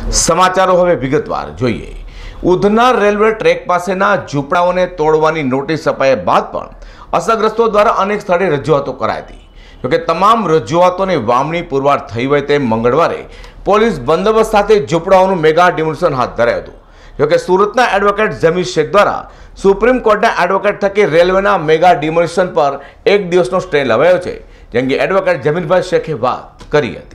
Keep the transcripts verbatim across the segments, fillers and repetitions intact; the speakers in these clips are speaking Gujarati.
સમાચારો હવે વિગતવાર જોઈએ। ઉધના રેલવે ટ્રેક પાસેના ઝૂંપડાઓને તોડવાની નોટિસ અપાયા બાદ પણ અસરગ્રસ્તો દ્વારા અનેક સ્થળે રજૂઆતો કરાઈ હતી। જોકે તમામ રજૂઆતોની વાવણી પુરવાર થઈ હોય તેમ મંગળવારે પોલીસ બંદોબસ્ત સાથે ઝૂંપડાઓનું મેગા ડિમોલિશન હાથ ધરાયું હતું। જોકે સુરતના એડવોકેટ જમીર શેખ દ્વારા સુપ્રીમ કોર્ટના એડવોકેટ થકી રેલવેના મેગા ડિમોલિશન પર એક દિવસનો સ્ટે લવાયો છે, જેમ કે એડવોકેટ જમીરભાઈ શેખે વાત કરી હતી।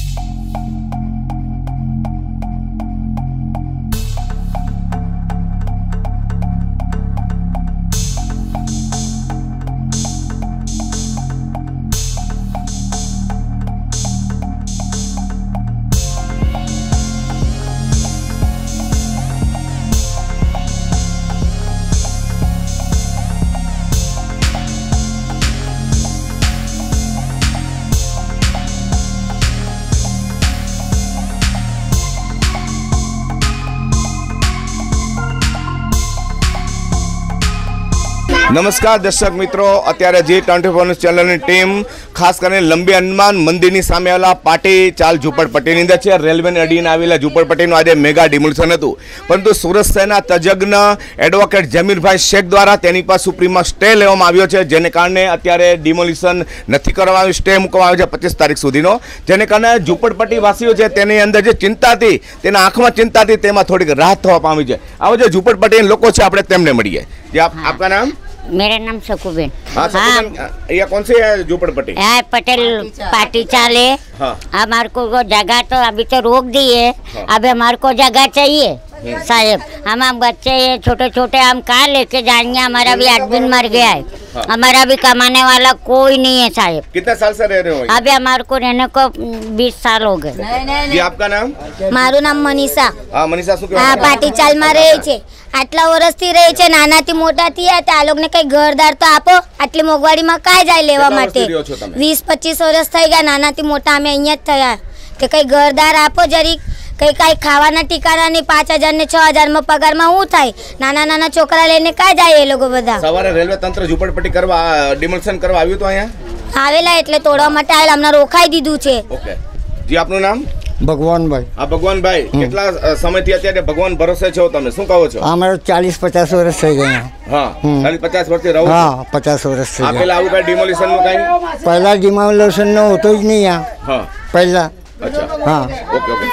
नमस्कार दर्शक मित्रों, अत्यारे G twenty four news channel की टीम खास कर लंबी हनुमान मंदिर की सामे आवेला पाटी चाल झूंपड़पट्टी ની અંદર છે। રેલવે ને અડીને આવેલા ઝૂંપડપટ્ટીનું આજે મેગા ડિમોલિશન હતું, પરંતુ સુરત શહેરના તજજ્ઞ એડવોકેટ જમીરભાઈ શેખ દ્વારા તેની પર સુપ્રીમમાં સ્ટે લેવામાં આવ્યો છે, જેને કારણે અત્યારે ડિમોલિશન નથી કરવામાં આવ્યું। સ્ટે મૂકવામાં આવ્યો છે પચીસ તારીખ સુધીનો, જેને કારણે ઝૂંપડપટ્ટી વાસીઓ છે તેની અંદર જે ચિંતા હતી, તેના આંખમાં ચિંતા હતી, તેમાં થોડીક રાહત થવા પામી છે। આવો જે ઝૂંપડપટ્ટીના લોકો છે આપણે તેમને મળીએ। જે આપકા નામ? मेरा नाम सकूबेन। हाँ, सकूबेन, ये कौन सी है झूंपड़पट्टी? है पटेल पार्टी चाल है। हाँ। हमारे को जगह तो अभी तो रोक दी है। हाँ। अभी हमारे को जगह चाहिए साहब। हम हम बच्चे छोटे छोटे हम कहाँ लेके जाएंगे? हमारा भी हस्बैंड मर गया है। हाँ। हमारा भी कमाने वाला कोई नहीं है साहब। कितने साल से रह रहे हो? अभी हमारे को रहने को बीस साल हो गए। जी आपका नाम? मारू नाम मनीषा। हाँ मनीषा, શું કહેવા? हाँ पार्टी चाल में रहे छे। आटला वर्षથી રહે છે, નાનાથી મોટા થયા તો આ લોકોને કઈ ઘરદાર તો આપો। આટલી મોંઘવારીમાં કાય જાય લેવા માટે? વીસ પચીસ વર્ષ થઈ ગયા, નાનાથી મોટા અમે અહીંયા જ થયા, તો કઈ ઘરદાર આપો જરીક। કઈ કઈ ખાવાના ઠીકાના નહીં, પાંચ હજાર ને છ હજાર માં પગારમાં શું થાય? નાના નાના છોકરા લઈને કાય જાય એ લોકો બધા? સવારે રેલવે તંત્ર ઝૂંપડપટ્ટી કરવા ડિમોલિશન કરવા આવ્યું તો અહીંયા આવેલા, એટલે તોડવા માટે આવેલા, અમને રોકાઈ દીધું છે। ઓકે જી, આપનું નામ? भगवान भाई। हाँ भगवान भाई, કેટલા સમયથી અત્યારે ભગવાન ભરોસે છો તમે? શું કહો છો? અમારે ચાલીસ પચાસ વર્ષ થઈ ગયા। હા, ચાલીસ પચાસ વર્ષથી રહો? હા, પચાસ વર્ષ થઈ ગયા। પેલા આવું કઈ ડિમોલિશન નું કઈ? પહેલા ડિમોલિશન નો હોતો જ નહીં આ। હા પહેલા। અચ્છા હા ઓકે ઓકે।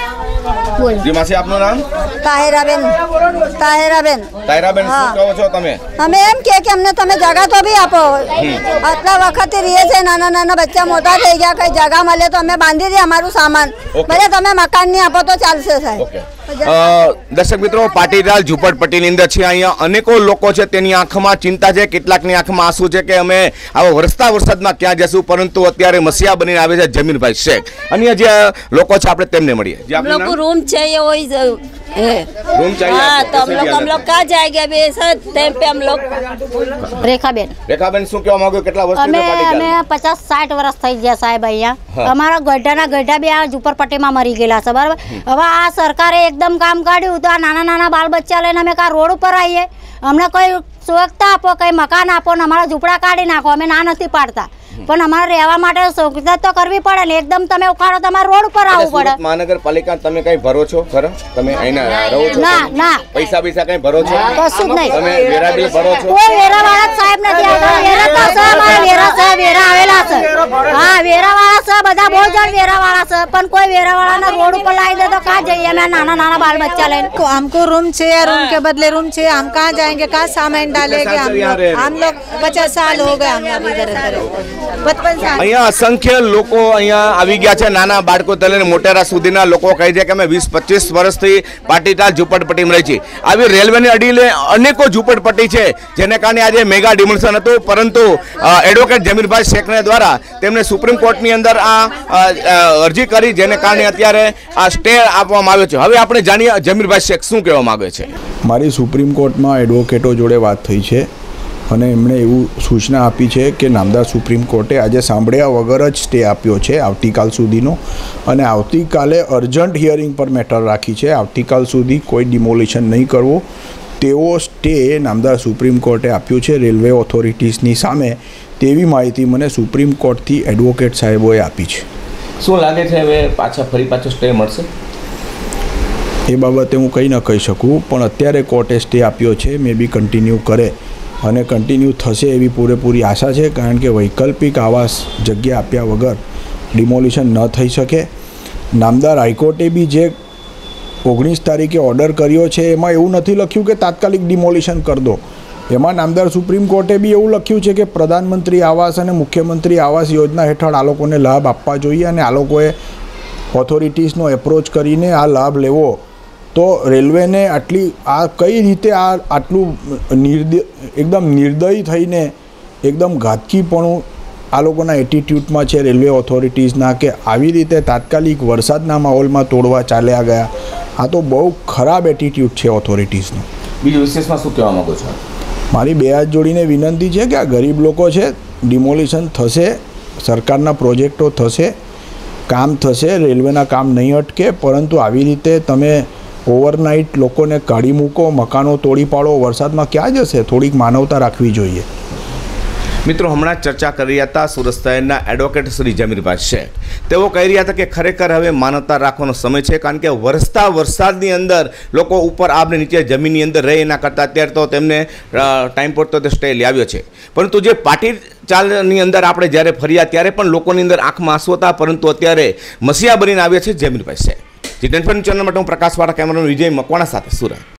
જી માસી, આપનું નામ? તાહેરાબેન। તાહેરાબેન। તાહેરાબેન, શું કહો છો તમે? અમે એમ કે કે અમને તમે જગા તો બી આપો। આટલા વખત રહીએ છે, નાના નાના બચ્ચા મોટા થઈ ગયા, કઈ જગા મળે તો અમે બાંધી દઈએ અમારું સામાન। ભલે તમે મકાન નહીં આપો તો ચાલશે સાહેબ। દર્શક મિત્રો, પાટીદાર ઝૂંપડપટ્ટીની અંદર છે, અહીંયા અનેકો લોકો છે, તેની આંખમાં ચિંતા છે, કેટલાકની આંખમાં આંસુ છે કે અમે આવો વરસતા વરસાદમાં ક્યાં જશું, પરંતુ અત્યારે મસીહા બનીને આવે છે જમીરભાઈ શેખ। અન્ય જે લોકો છે આપણે તેમને મળીએ। જે हम लोग को रूम चाहिए, वही है रूम चाहिए। हाँ, तो हम लोग हम लोग कहाँ जाएंगे अभी ऐसा टाइम पे? हम लोग રેખાબેન। રેખાબેન, શું કહેવા માંગો? કેટલા વર્ષથી અમે પાટીદાર? અમે પચાસ સાઠ વર્ષ થઈ ગયા સાહેબ અહીંયા। અમારા ગઢાના ગઢા બી આ ઝૂંપડપટ્ટીમાં મરી ગયેલા છે, બરાબર। હવે આ સરકારે એકદમ કામ કાઢ્યું તો આ નાના નાના બાળ બચ્ચા લઈને અમે કા રોડ ઉપર આવીએ? અમને કોઈ સુરક્ષા આપો, કઈ મકાન આપો ને અમારા ઝૂંપડા કાઢી નાખો, અમે ના નથી પાડતા, પણ અમારે રહેવા માટે સુવિધા તો કરવી પડે ને। એકદમ તમે ઉખાડો, તમારે રોડ ઉપર આવવું પડે। મહાનગરપાલિકા તમે કઈ ભરો છો ખરા? તમે અહીંયા રહો છો? ના ના, પૈસા પૈસા કઈ ભરો છો? કશું જ નહીં। તમે વેરા બિલ ભરો છો? કોઈ વેરા વાળા સાહેબ નથી આવતા। વેરા તો છે, અમારા વેરા છે, વેરા આવેલા છે। હા, વેરા વાળા છે, બધા બહુ જણ વેરા વાળા છે, પણ કોઈ વેરા વાળાના રોડ ઉપર લાવી દે તો कहाँ जाइए? मैं नाना नाना बाल बच्चा लेने को हमको रूम चाहिए, रूम के बदले रूम चाहिए। हम कहाँ जाएंगे? कहाँ सामान डालेंगे? हम लोग हम लोग पचास साल हो गए हम इधर इधर पचपन साल। અહીંયા અસંખ્ય લોકો અહીંયા આવી ગયા છે, નાના બાળકોથી લઈને મોટેરા સુધીના લોકો કહે છે કે અમે વીસ પચીસ વર્ષથી પાટીદાર ઝૂંપડપટ્ટીમાં રહી છીએ। આવી રેલવેની અડીને અનેકો ઝૂંપડપટ્ટી છે, જેને કારણે આજે મેગા ડિમોલિશન હતું, પરંતુ એડવોકેટ જમીરભાઈ શેખને દ્વારા તેમને સુપ્રીમ કોર્ટની અંદર આ અરજી કરી, જેને કારણે અત્યારે આ સ્ટે આપવામાં આવ્યો છે। હવે આપણે જાણીએ જમીરભાઈ શેખ શું કહેવા માંગે છે। મારી સુપ્રીમ કોર્ટમાં એડવોકેટો જોડે વાત થઈ છે અને એમણે એવું સૂચના આપી છે કે નામદાર સુપ્રીમ કોર્ટે આજે સાંભળ્યા વગર જ સ્ટે આપ્યો છે આવતીકાલ સુધીનો, અને આવતીકાલે અર્જન્ટ હિયરિંગ પર મેટર રાખી છે। આવતીકાલ સુધી કોઈ ડિમોલિશન નહીં કરવો તેવો સ્ટે નામદાર સુપ્રીમ કોર્ટે આપ્યો છે રેલવે ઓથોરિટીઝની સામે, તેવી માહિતી મને સુપ્રીમ કોર્ટથી એડવોકેટ સાહેબોએ આપી છે। શું લાગે છે હવે પાછા ફરી પાછો સ્ટે મળશે? એ બાબતે હું કંઈ ન કહી શકું, પણ અત્યારે કોર્ટે સ્ટે આપ્યો છે, મે બી કન્ટિન્યુ કરે અને કન્ટિન્યુ થશે એવી પૂરેપૂરી આશા છે, કારણ કે વૈકલ્પિક આવાસ જગ્યા આપ્યા વગર ડિમોલિશન ન થઈ શકે. નામદાર હાઈકોર્ટે બી જે ઓગણીસ તારીખે ઓર્ડર કર્યો છે એમાં એવું નથી લખ્યું કે તાત્કાલિક ડિમોલિશન કરી દો. એમાં નામદાર સુપ્રીમ કોર્ટે બી એવું લખ્યું છે કે પ્રધાનમંત્રી આવાસ અને મુખ્યમંત્રી આવાસ યોજના હેઠળ આ લોકોને લાભ આપવા જોઈએ અને આ લોકોએ ઓથોરિટીઝનો એપ્રોચ કરીને આ લાભ લેવો. તો રેલવેને આટલી આ કઈ રીતે આ આટલું નિર્દય એકદમ નિર્દયી થઈને એકદમ ઘાતકીપણું આ લોકોના એટીટ્યૂડમાં છે રેલવે ઓથોરિટીઝના, કે આવી રીતે તાત્કાલિક વરસાદના માહોલમાં તોડવા ચાલ્યા ગયા. આ તો બહુ ખરાબ એટીટ્યૂડ છે ઓથોરિટીઝનો. બીજું વિશેષમાં શું કહેવા માગો છો? મારી બે હાથ જોડીને વિનંતી છે કે આ ગરીબ લોકો છે, ડિમોલિશન થશે, સરકારના પ્રોજેક્ટો થશે, કામ થશે, રેલવેના કામ નહીં અટકે, પરંતુ આવી રીતે તમે ઓવરનાઇટ લોકોને કાઢી મૂકો, મકાનો તોડી પાડો, વરસાદમાં ક્યાં જશે? થોડીક માનવતા રાખવી જોઈએ. મિત્રો, હમણાં ચર્ચા કરી રહ્યા હતા સુરત શહેરના એડવોકેટ શ્રી જમીરભાઈ શેઠ. તેઓ કહી રહ્યા હતા કે ખરેખર હવે માનવતા રાખવાનો સમય છે, કારણ કે વરસતા વરસાદની અંદર લોકો ઉપર આબને નીચે જમીનની અંદર રહે એના કરતાં અત્યારે તો તેમને ટાઈમ પર તો સ્ટે લઈ આવ્યો છે. પરંતુ જે પાટી ચાલની અંદર આપણે જ્યારે ફર્યા ત્યારે પણ લોકોની અંદર આંખમાં આંસુ હતા, પરંતુ અત્યારે મસીહા બનીને આવ્યા છે જમીરભાઈ શેઠ. જી ટેન ચેનલ માટે હું પ્રકાશવાળા કેમેરામેન વિજય મકવાણા સાથે સુરત.